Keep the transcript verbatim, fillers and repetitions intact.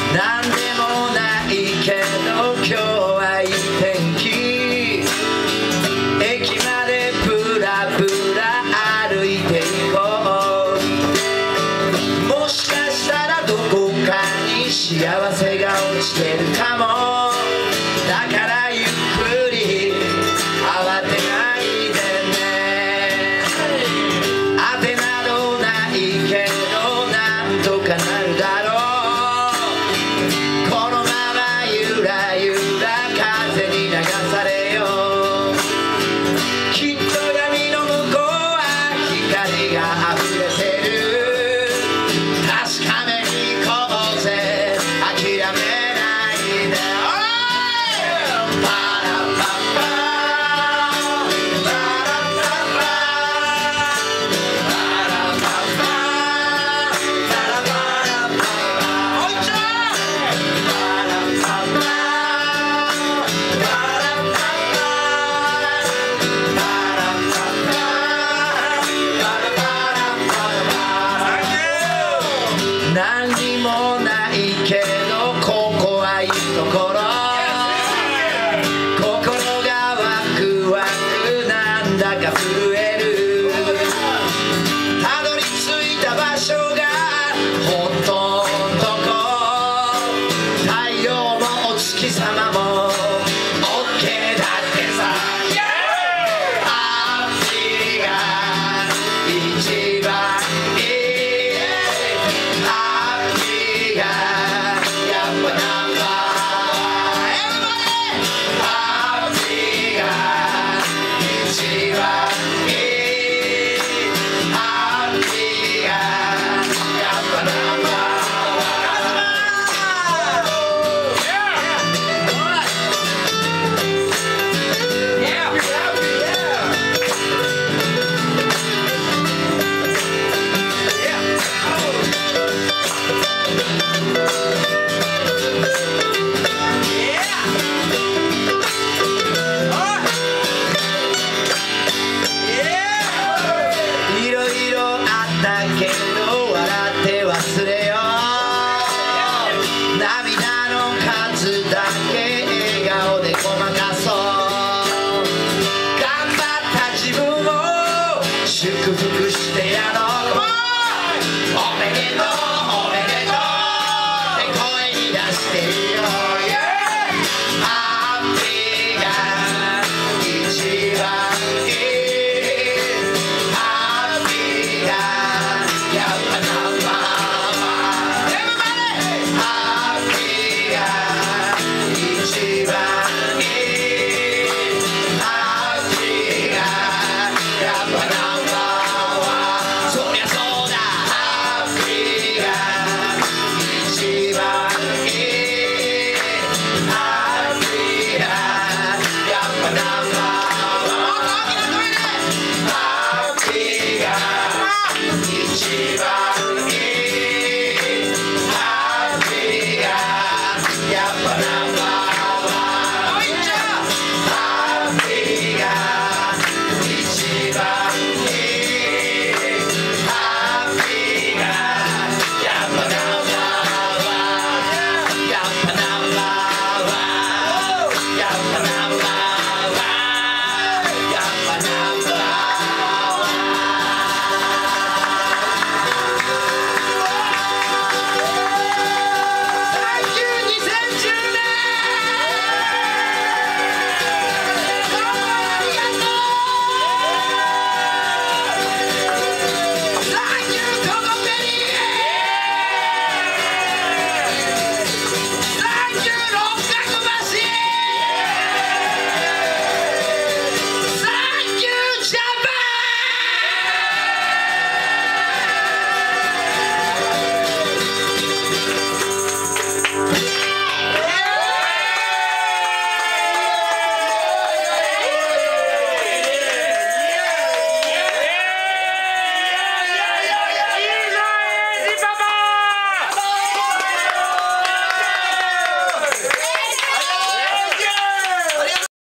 なんでもないけど今日はいい天気。駅までブラブラ歩いていこう。もしかしたらどこかに幸せが落ちてるかも。だからゆっくり慌てないでね。当てなどないけどなんとかなるだろう。このままゆらゆら風に流されよう。きっと闇の向こうは光が溢れてる。確かめに行こうぜ、諦めないで。何にもないけどここはいいところ。心がワクワクなんだか震える。たどり着いた場所がほとんどこ。太陽もお月様も OK だってさ。ハッピーが一番忘れよう。涙の数だけ笑顔でごまかそう。頑張った自分を祝福してやろう。おめでとうおめでとうって声に出してるよ。